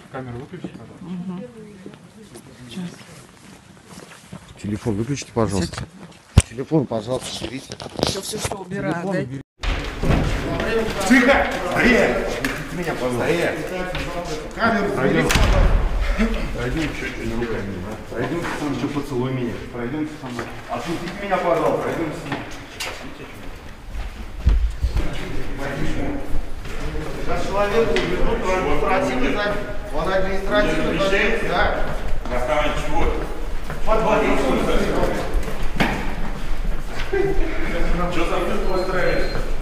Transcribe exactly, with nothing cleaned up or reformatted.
Камеру выключите, пожалуйста. Угу. Сейчас. Телефон выключите, пожалуйста. Телефон, пожалуйста, берите. Все, все, все, убираю. Дайте. Тихо! Стоять! Отпустите меня, пожалуйста. Камеру пройдем. Пройдем чуть-чуть руками, да? Пройдемте со мной, еще поцелуй меня. Пройдемте со мной. Отпустите меня, пожалуйста. Пройдемте со мной. Сейчас человеку уберут, он административный, он административный, да? На основании чего? Подводить. Что за ты устраиваешь?